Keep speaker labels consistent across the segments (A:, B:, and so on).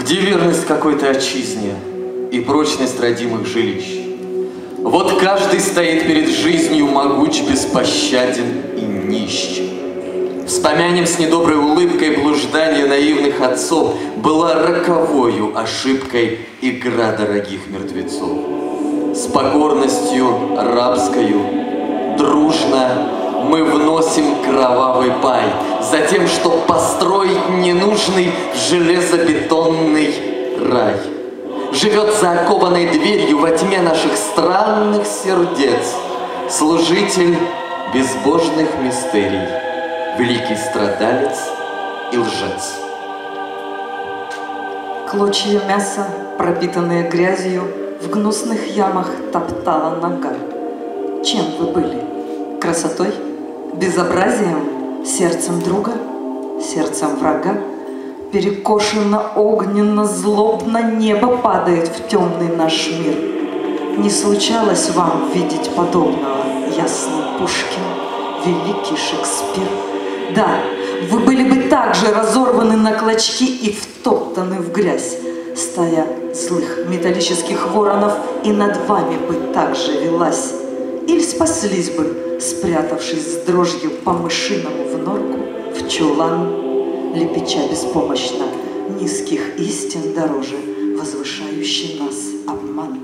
A: Где верность какой-то отчизне и прочность родимых жилищ? Вот каждый стоит перед жизнью могуч, беспощаден и нищ. Вспомянем с недоброй улыбкой блуждание наивных отцов. Была роковою ошибкой игра дорогих мертвецов. С покорностью рабскою дружно мы вносим кровавый пай за тем, чтоб построить ненужный железобетонный рай. Живет за окованной дверью во тьме наших странных сердец служитель безбожных мистерий, великий страдалец и лжец.
B: Клочья мяса, пропитанные грязью, в гнусных ямах топтала нога. Чем вы были? Красотой? Безобразием? Сердцем друга? Сердцем врага? Перекошено огненно, злобно небо падает в темный наш мир. Не случалось вам видеть подобного, ясный Пушкин, великий Шекспир? Да, вы были бы также разорваны на клочки и втоптаны в грязь. Стая злых металлических воронов и над вами бы также велась. Или спаслись бы, спрятавшись с дрожью по-мышиному в норку, в чулан, лепеча беспомощно низких истин дороже, возвышающий нас обман.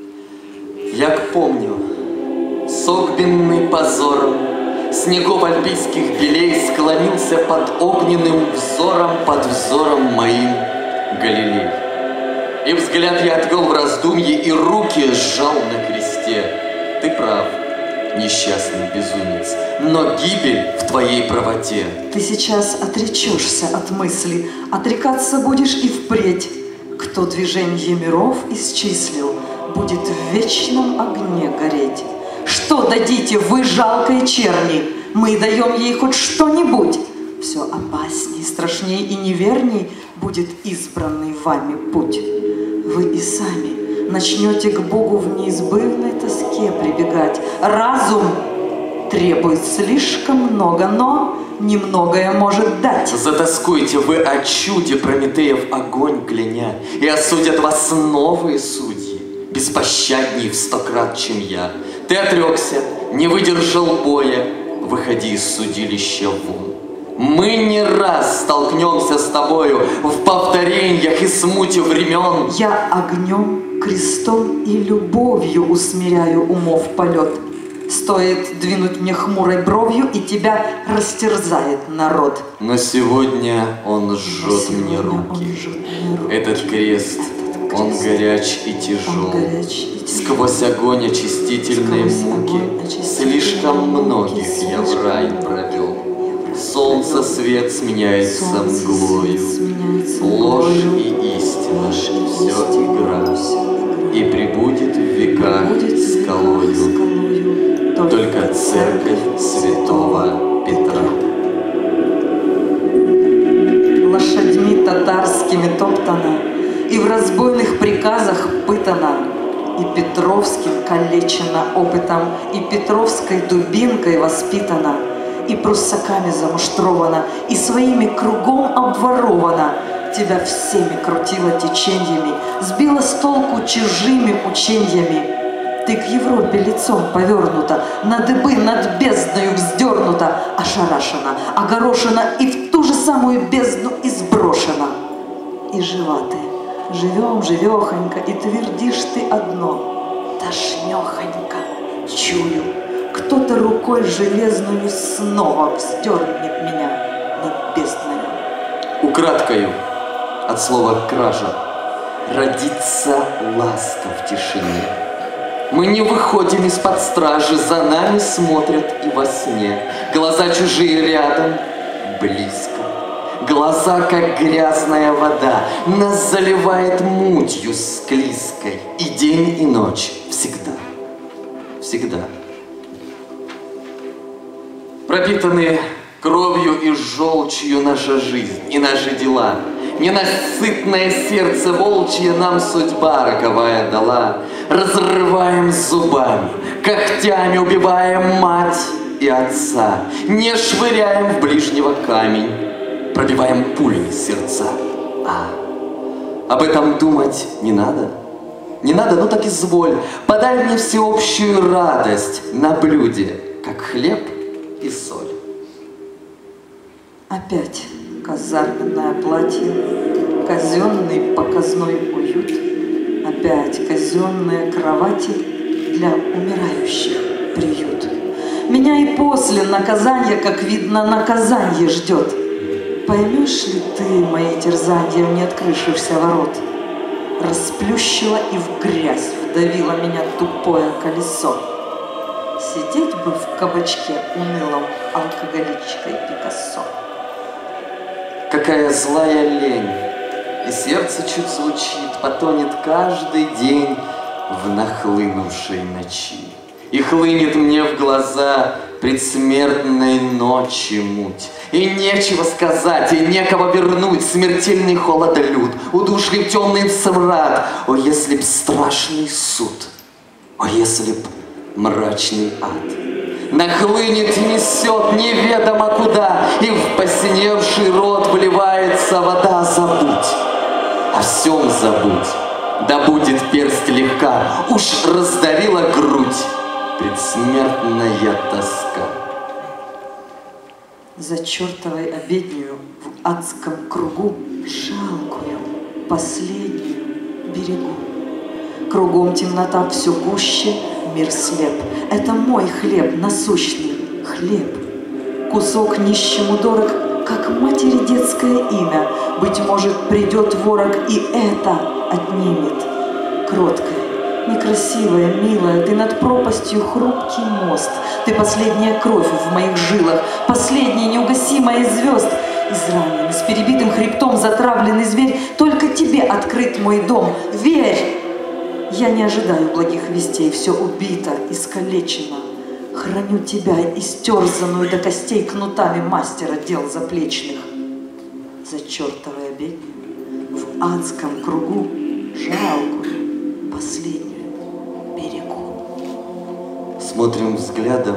A: Як помню, согбенный позором, снегов альпийских белей склонился под огненным взором, под взором моим Галилей. И взгляд я отвел в раздумье, и руки сжал на кресте. Ты прав, несчастный безумец, но гибель в твоей правоте.
B: Ты сейчас отречешься от мысли, отрекаться будешь и впредь. Кто движенье миров исчислил, будет в вечном огне гореть. Что дадите вы, жалкой черни? Мы даем ей хоть что-нибудь. Все опасней, страшней и неверней будет избранный вами путь. Вы и сами начнете к Богу в неизбывной тоске прибегать. Разум требует слишком много, но немногое может дать.
A: Затоскуйте вы о чуде, Прометеев огонь кляня, и осудят вас новые судьи, беспощадней в 100 крат, чем я. Ты отрекся, не выдержал боя, выходи из судилища вон. Мы не раз столкнемся с тобою в повторениях и смуте времен.
B: Я огнем, крестом и любовью усмиряю умов полет. Стоит двинуть мне хмурой бровью, и тебя растерзает народ.
A: Но сегодня он жжет мне руки. Этот крест, он горяч и тяжел. Сквозь огонь очистительной муки слишком многих я в рай провел. Солнце свет сменяется мглою, ложь и истина, все игра, и пребудет в веках скалою только церковь святого Петра.
B: Лошадьми татарскими топтана, и в разбойных приказах пытана, и Петровским калечена опытом, и Петровской дубинкой воспитана, и пруссаками замуштрована, и своими кругом обворована. Тебя всеми крутило теченьями, сбила с толку чужими ученьями. Ты к Европе лицом повернута, на дыбы над бездною вздернута, ошарашена, огорошена и в ту же самую бездну изброшена. И жива ты, живем, живехонько, и твердишь ты одно: тошнехонько, чую, кто-то рукой железную снова вздернет меня над бездною.
A: Украдкою от слова «кража» родится ласка в тишине. Мы не выходим из-под стражи, за нами смотрят и во сне. Глаза чужие рядом, близко. Глаза, как грязная вода, нас заливает мутью склизкой. И день, и ночь всегда, всегда. Пропитанные кровью и желчью наша жизнь и наши дела. Ненасытное сердце волчье нам судьба роковая дала. Разрываем зубами, когтями убиваем мать и отца. Не швыряем в ближнего камень, пробиваем пулями сердца. Об этом думать не надо. Не надо, ну так изволь. Подай мне всеобщую радость на блюде, как хлеб и соль.
B: Опять казарменное платье, казенный показной уют, опять казенные кровати для умирающих приют. Меня и после наказания, как видно, наказание ждет. Поймешь ли ты мои терзанья, не открывшихся ворот? Расплющила и в грязь вдавило меня тупое колесо. Сидеть бы в кабачке унылом алкоголичкой Пикассо.
A: Какая злая лень, и сердце чуть звучит, потонет каждый день в нахлынувшей ночи. И хлынет мне в глаза предсмертной ночи муть. И нечего сказать, и некого вернуть, смертельный холодолюд, удушливый темный смрад. О, если б страшный суд, о, если б мрачный ад нахлынет и несет неведомо куда, и в посиневший рот вливается вода. Забудь, о всем забудь, да будет персть легка, уж раздавила грудь предсмертная тоска.
B: За чертовой обеднею в адском кругу жалкую последнюю берегу. Кругом темнота все гуще, мир слеп. Это мой хлеб, насущный хлеб. Кусок нищему дорог, как матери детское имя. Быть может, придет ворог и это отнимет. Кроткая, некрасивая, милая, ты над пропастью хрупкий мост. Ты последняя кровь в моих жилах, последняя неугасимая из звезд. Израненный, с перебитым хребтом затравленный зверь, только тебе открыт мой дом. Верь! Я не ожидаю благих вестей, все убито, искалечено. Храню тебя, истерзанную до костей кнутами мастера дел заплечных. За чертовой обедню в адском кругу жалкую последнюю берегу.
A: Смотрим взглядом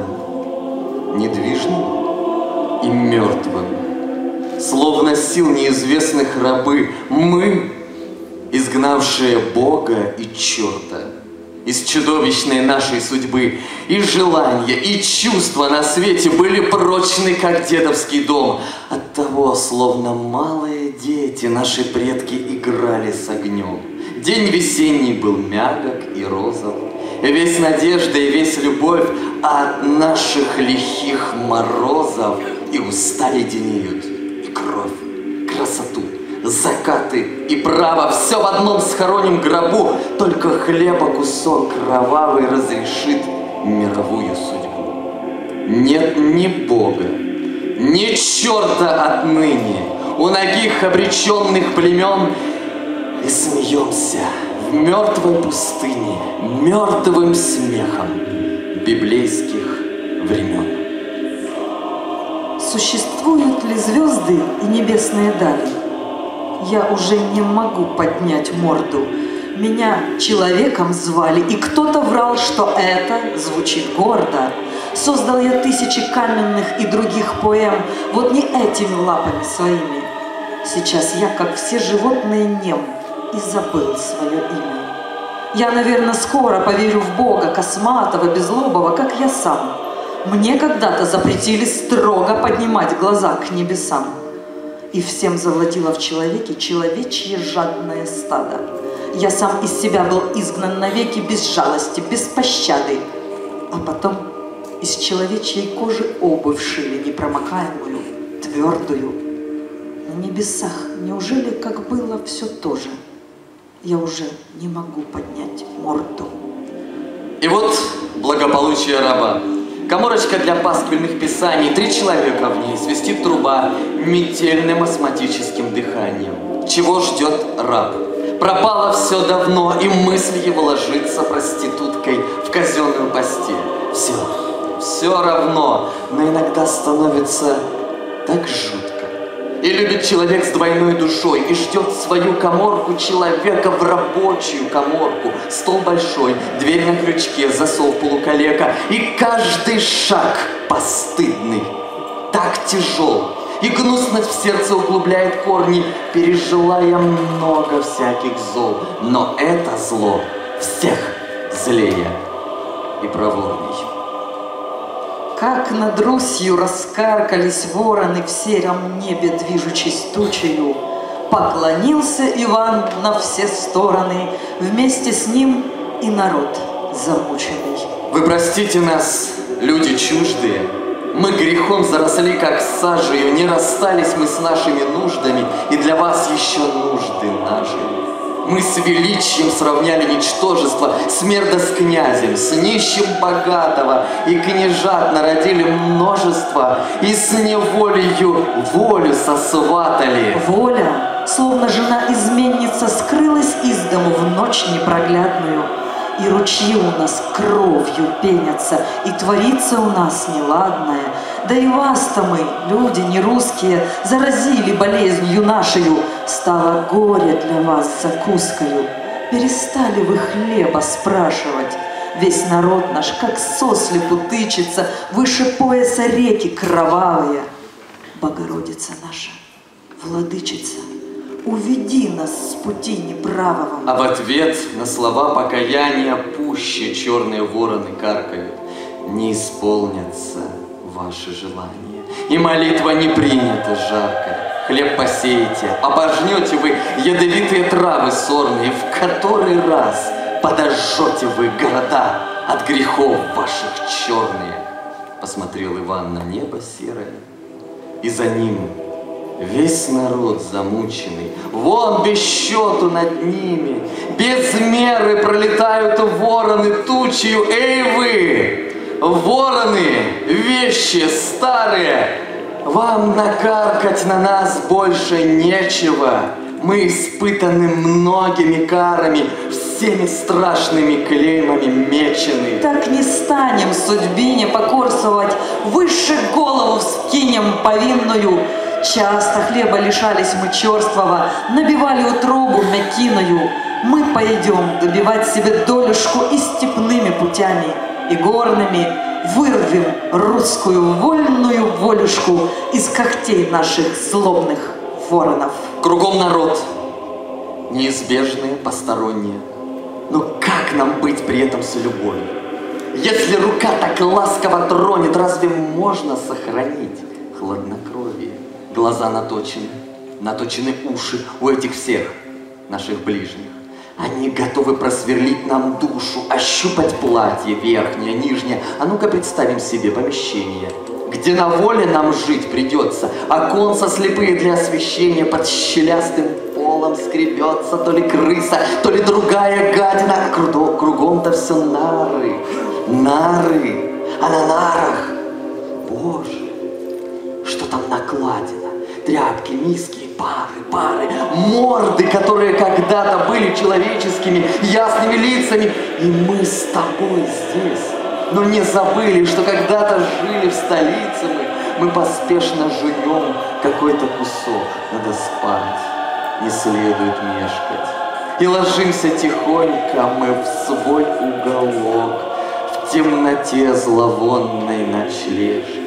A: недвижным и мертвым, словно сил неизвестных рабы, мы, изгнавшие Бога и черта из чудовищной нашей судьбы, и желания, и чувства на свете были прочны, как дедовский дом. Оттого, словно малые дети, наши предки играли с огнем. День весенний был мягок и розов, весь надежда и весь любовь, а от наших лихих морозов и уста леденеют, и кровь, красоту, закаты и право, все в одном схороним гробу, только хлеба кусок кровавый разрешит мировую судьбу. Нет ни Бога, ни черта отныне у ногих обреченных племен, и смеемся в мертвой пустыне мертвым смехом библейских времен.
B: Существуют ли звезды и небесные дали? Я уже не могу поднять морду. Меня человеком звали, и кто-то врал, что это звучит гордо. Создал я тысячи каменных и других поэм, вот не этими лапами своими. Сейчас я, как все животные, нем и забыл свое имя. Я, наверное, скоро поверю в Бога, косматого, безлобого, как я сам. Мне когда-то запретили строго поднимать глаза к небесам. И всем завладело в человеке человечье жадное стадо. Я сам из себя был изгнан навеки без жалости, без пощады. А потом из человечьей кожи обувь шили непромокаемую, твердую. На небесах неужели, как было, все то же? Я уже не могу поднять морду.
A: И вот благополучие раба. Каморочка для пасквильных писаний, 3 человека в ней, свистит труба метельным астматическим дыханием. Чего ждет раб? Пропало все давно, и мысль его ложится проституткой в казенную постель. Все равно, но иногда становится так жутко. И любит человек с двойной душой, и ждет свою каморку человека в рабочую каморку. Стол большой, дверь на крючке, засов полукалека, и каждый шаг постыдный, так тяжел. И гнусность в сердце углубляет корни. Пережила я много всяких зол, но это зло всех злее и проворней.
B: Как над Русью раскаркались вороны в сером небе, движучись тучею, поклонился Иван на все стороны, вместе с ним и народ замученный.
A: Вы простите нас, люди чуждые, мы грехом заросли, как сажею, не расстались мы с нашими нуждами, и для вас еще нужды нажили. Мы с величием сравняли ничтожество, смерда с князем, с нищим богатого, и княжат народили множество, и с неволею волю сосватали.
B: Воля, словно жена-изменница, скрылась из дому в ночь непроглядную, и ручьи у нас кровью пенятся, и творится у нас неладное. Да и вас-то мы, люди не русские, заразили болезнью нашею. Стало горе для вас закускою. Перестали вы хлеба спрашивать. Весь народ наш, как сослепу, тычется, выше пояса реки кровавые. Богородица наша, владычица, уведи нас с пути неправого.
A: А в ответ на слова покаяния пуще черные вороны каркают. Не исполнятся ваши желания, и молитва не принята жарко. Хлеб посеете, обожнете вы ядовитые травы сорные, в который раз подожжете вы города от грехов ваших черные. Посмотрел Иван на небо серое, и за ним весь народ замученный, вон без счету над ними, без меры пролетают вороны тучью. Эй вы, вороны, вещи старые, вам накаркать на нас больше нечего. Мы испытаны многими карами, всеми страшными клеймами мечены.
B: Так не станем судьбине покорствовать, выше голову вскинем повинную. Часто хлеба лишались мы черствого, набивали утробу мякиною. Мы пойдем добивать себе долюшку и степными путями, и горными вырвем русскую вольную волюшку из когтей наших злобных воронов.
A: Кругом народ, неизбежные, посторонние. Но как нам быть при этом с любовью? Если рука так ласково тронет, разве можно сохранить хладнокровие? Глаза наточены, наточены уши у этих всех наших ближних. Они готовы просверлить нам душу, ощупать платье верхнее, нижнее. А ну-ка представим себе помещение, где на воле нам жить придется. Оконца слепые для освещения, под щелястым полом скребется то ли крыса, то ли другая гадина. А кругом-то все нары, нары, а на нарах, боже, что там накладено? Тряпки, миски, пары, морды, которые когда-то были человеческими, ясными лицами. И мы с тобой здесь, но не забыли, что когда-то жили в столице мы поспешно жуем какой-то кусок. Надо спать, не следует мешкать. И ложимся тихонько мы в свой уголок, в темноте зловонной ночлежки.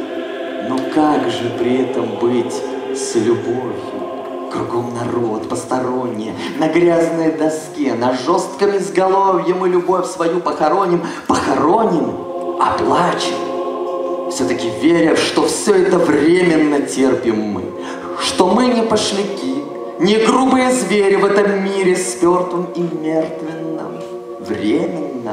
A: Но как же при этом быть с любовью? Кругом народ, посторонние, на грязной доске, на жестком изголовье мы любовь свою похороним, оплачем, все-таки веря, что все это временно терпим мы, что мы не пошляки, не грубые звери в этом мире спертом и мертвенном. Временно,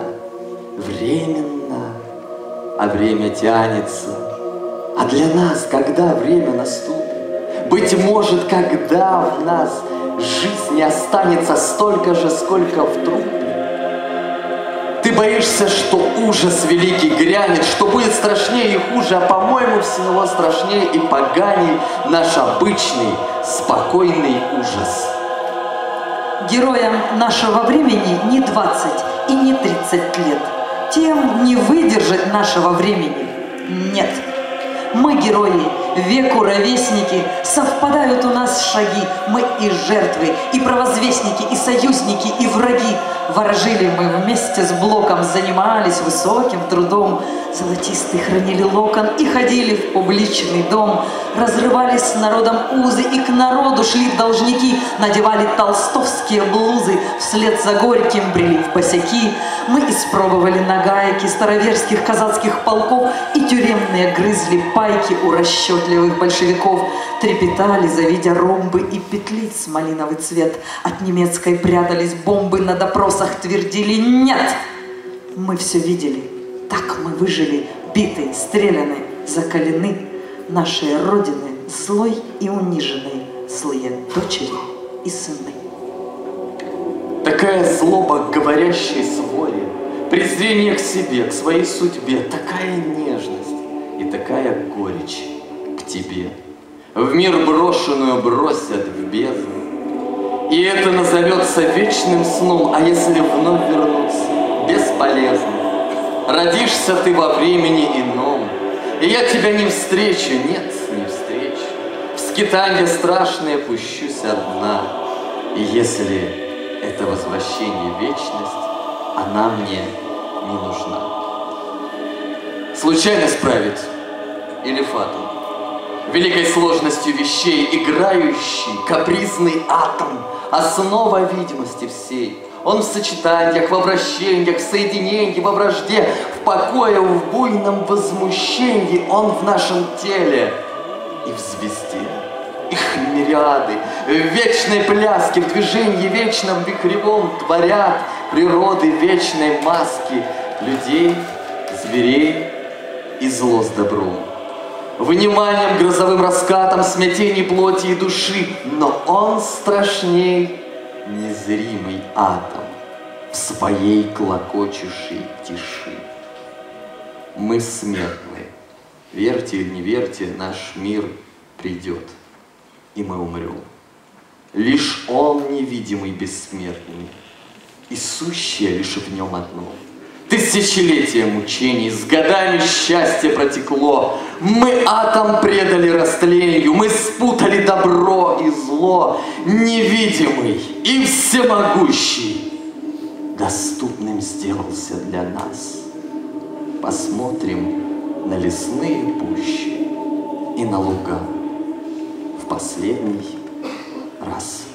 A: а время тянется. А для нас, когда время наступит? Быть может, когда в нас жизни останется столько же, сколько в трупе? Ты боишься, что ужас великий грянет, что будет страшнее и хуже, а по-моему, всего страшнее и поганей наш обычный, спокойный ужас.
B: Героям нашего времени не 20 и не 30 лет. Тем не выдержать нашего времени. Нет. Мы герои веку ровесники, совпадают у нас шаги. Мы и жертвы, и провозвестники, и союзники, и враги. Ворожили мы вместе с Блоком, занимались высоким трудом. Золотистый хранили локон и ходили в публичный дом. Разрывались с народом узы, и к народу шли должники. Надевали толстовские блузы, вслед за Горьким брели в босяки. Мы испробовали нагайки староверских казацких полков, и тюремные грызли пайки у расчетливых большевиков. Трепетали, завидя ромбы и петлиц малиновый цвет. От немецкой прятались бомбы, на допросах твердили «нет». Мы все видели, так мы выжили, биты, стреляны, закалены. Нашей Родины злой и униженной, злые дочери и сыны.
A: Такая злоба к говорящей своре, презрение к себе, к своей судьбе, такая нежность и такая горечь к тебе. В мир брошенную бросят в бездну, и это назовется вечным сном, а если вновь вернуться, бесполезно. Родишься ты во времени ином, и я тебя не встречу, нет, не встречу. В скитанье страшное пущусь одна, и если это возвращение в вечность, она мне не нужна. Случайность правит или фатум? Великой сложностью вещей играющий капризный атом, основа видимости всей. Он в сочетаниях, во вращениях, в соединении, во вражде, в покое, в буйном возмущении. Он в нашем теле и в звезде. Их мириады в вечной пляске, в движении вечном вихревом творят природы вечной маски людей, зверей и зло с добром. Вниманием, грозовым раскатом, смятений плоти и души, но он страшней незримый атом в своей клокочущей тиши. Мы смертны, верьте или не верьте, наш мир придет, и мы умрем. Лишь он невидимый, бессмертный, и сущее лишь в нем одно. Тысячелетия мучений, с годами счастье протекло. Мы атом предали растлению, мы спутали добро и зло. Невидимый и всемогущий доступным сделался для нас. Посмотрим на лесные пущи и на луга в последний раз.